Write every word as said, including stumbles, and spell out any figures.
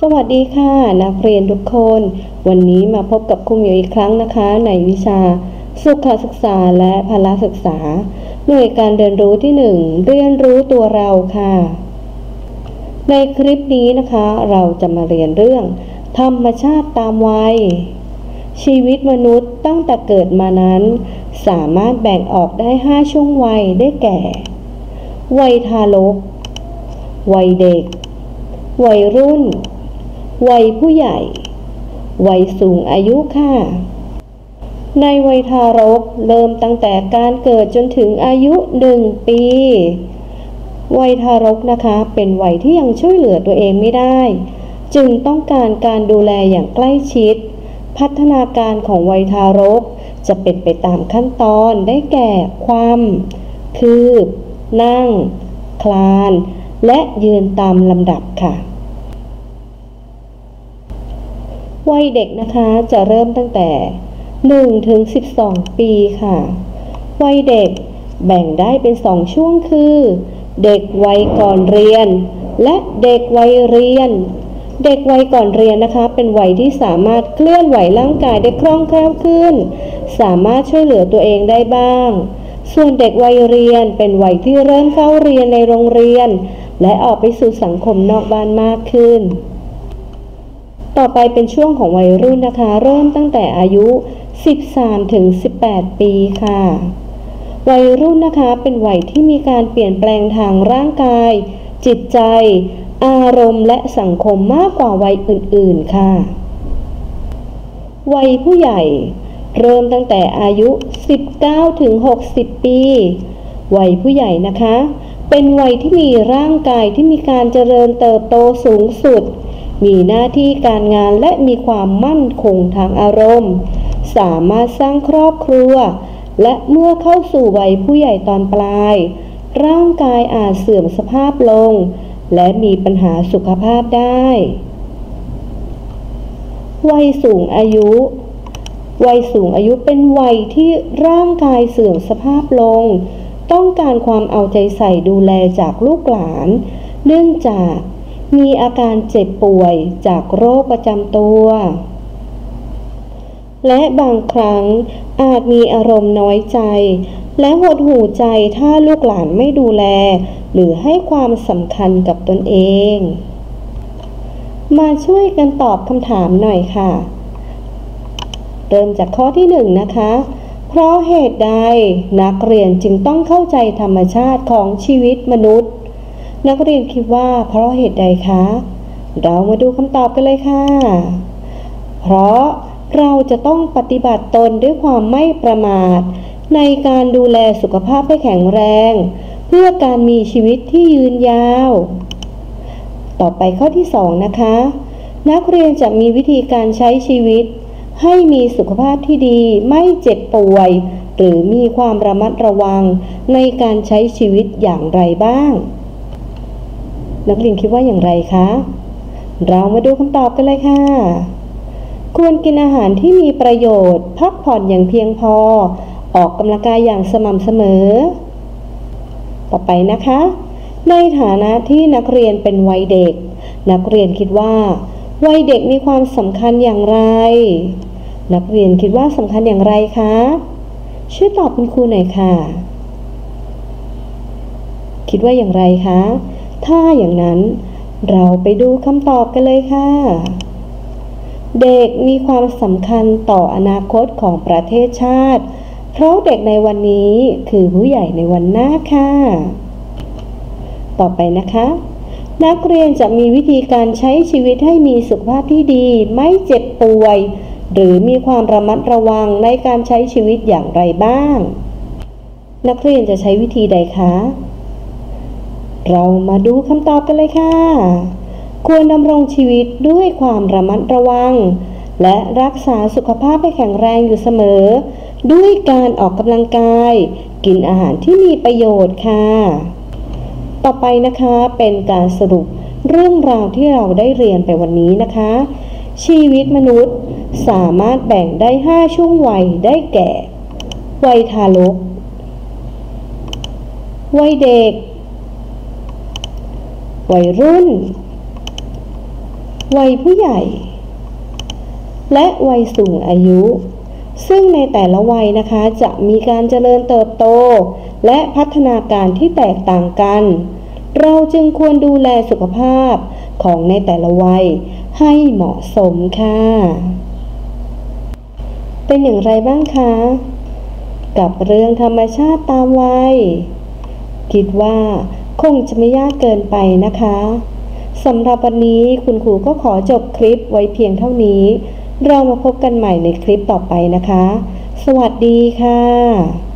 วัสดีค่ะนักเรียนทุกคนวันนี้มาพบกับครูหมิวอีกครั้งนะคะในวิชาสุขศึกษาและพละศึกษาหน่วยการเรียนรู้ที่หนึ่งเรียนรู้ตัวเราค่ะในคลิปนี้นะคะเราจะมาเรียนเรื่องธรรมชาติตามวัยชีวิตมนุษย์ตั้งแต่เกิดมานั้นสามารถแบ่งออกได้ห้าช่วงวัยได้แก่วัยทารกวัยเด็กวัยรุ่นวัยผู้ใหญ่วัยสูงอายุค่ะในวัยทารกเริ่มตั้งแต่การเกิดจนถึงอายุหนึ่งปีวัยทารกนะคะเป็นวัยที่ยังช่วยเหลือตัวเองไม่ได้จึงต้องการการดูแลอย่างใกล้ชิดพัฒนาการของวัยทารกจะเป็นไปตามขั้นตอนได้แก่ความคืบนั่งคลานและยืนตามลำดับค่ะวัยเด็กนะคะจะเริ่มตั้งแต่หนึ่งถึงสิบสองปีค่ะวัยเด็กแบ่งได้เป็นสองช่วงคือเด็กวัยก่อนเรียนและเด็กวัยเรียนเด็กวัยก่อนเรียนนะคะเป็นวัยที่สามารถเคลื่อนไหวร่างกายได้คล่องแคล่วขึ้นสามารถช่วยเหลือตัวเองได้บ้างส่วนเด็กวัยเรียนเป็นวัยที่เริ่มเข้าเรียนในโรงเรียนและออกไปสู่สังคมนอกบ้านมากขึ้นต่อไปเป็นช่วงของวัยรุ่นนะคะเริ่มตั้งแต่อายุสิบสามถึงสิบแปดปีค่ะวัยรุ่นนะคะเป็นวัยที่มีการเปลี่ยนแปลงทางร่างกายจิตใจอารมณ์และสังคมมากกว่าวัยอื่นๆค่ะวัยผู้ใหญ่เริ่มตั้งแต่อายุสิบเก้าถึงหกสิบปีวัยผู้ใหญ่นะคะเป็นวัยที่มีร่างกายที่มีการเจริญเติบโตสูงสุดมีหน้าที่การงานและมีความมั่นคงทางอารมณ์สามารถสร้างครอบครัวและเมื่อเข้าสู่วัยผู้ใหญ่ตอนปลายร่างกายอาจเสื่อมสภาพลงและมีปัญหาสุขภาพได้วัยสูงอายุวัยสูงอายุเป็นวัยที่ร่างกายเสื่อมสภาพลงต้องการความเอาใจใส่ดูแลจากลูกหลานเนื่องจากมีอาการเจ็บป่วยจากโรคประจำตัวและบางครั้งอาจมีอารมณ์น้อยใจและหดหู่ใจถ้าลูกหลานไม่ดูแลหรือให้ความสำคัญกับตนเองมาช่วยกันตอบคำถามหน่อยค่ะเริ่มจากข้อที่หนึ่งนะคะเพราะเหตุใดนักเรียนจึงต้องเข้าใจธรรมชาติของชีวิตมนุษย์นักเรียนคิดว่าเพราะเหตุใดคะเรามาดูคำตอบกันเลยค่ะเพราะเราจะต้องปฏิบัติตนด้วยความไม่ประมาทในการดูแลสุขภาพให้แข็งแรงเพื่อการมีชีวิตที่ยืนยาวต่อไปข้อที่สองนะคะนักเรียนจะมีวิธีการใช้ชีวิตให้มีสุขภาพที่ดีไม่เจ็บป่วยหรือมีความระมัดระวังในการใช้ชีวิตอย่างไรบ้างนักเรียนคิดว่าอย่างไรคะเรามาดูคำตอบกันเลยค่ะควรกินอาหารที่มีประโยชน์พักผ่อนอย่างเพียงพอออกกำลังกายอย่างสม่ำเสมอต่อไปนะคะในฐานะที่นักเรียนเป็นวัยเด็กนักเรียนคิดว่าวัยเด็กมีความสำคัญอย่างไรนักเรียนคิดว่าสำคัญอย่างไรคะช่วยตอบคุณครูหน่อยค่ะคิดว่าอย่างไรคะถ้าอย่างนั้นเราไปดูคำตอบกันเลยค่ะเด็กมีความสำคัญต่ออนาคตของประเทศชาติเพราะเด็กในวันนี้คือผู้ใหญ่ในวันหน้าค่ะต่อไปนะคะนักเรียนจะมีวิธีการใช้ชีวิตให้มีสุขภาพที่ดีไม่เจ็บป่วยหรือมีความระมัดระวังในการใช้ชีวิตอย่างไรบ้างนักเรียนจะใช้วิธีใดคะเรามาดูคำตอบกันเลยค่ะควรดำรงชีวิตด้วยความระมัดระวังและรักษาสุขภาพให้แข็งแรงอยู่เสมอด้วยการออกกำลังกายกินอาหารที่มีประโยชน์ค่ะต่อไปนะคะเป็นการสรุปเรื่องราวที่เราได้เรียนไปวันนี้นะคะชีวิตมนุษย์สามารถแบ่งได้ห้าช่วงวัยได้แก่วัยทารกวัยเด็กวัยรุ่นวัยผู้ใหญ่ และวัยสูงอายุซึ่งในแต่ละวัยนะคะจะมีการเจริญเติบโตและพัฒนาการที่แตกต่างกันเราจึงควรดูแลสุขภาพของในแต่ละวัยให้เหมาะสมค่ะเป็นอย่างไรบ้างคะกับเรื่องธรรมชาติตามวัยคิดว่าคงจะไม่ยากเกินไปนะคะสำหรับวันนี้คุณครูก็ขอจบคลิปไว้เพียงเท่านี้เรามาพบกันใหม่ในคลิปต่อไปนะคะสวัสดีค่ะ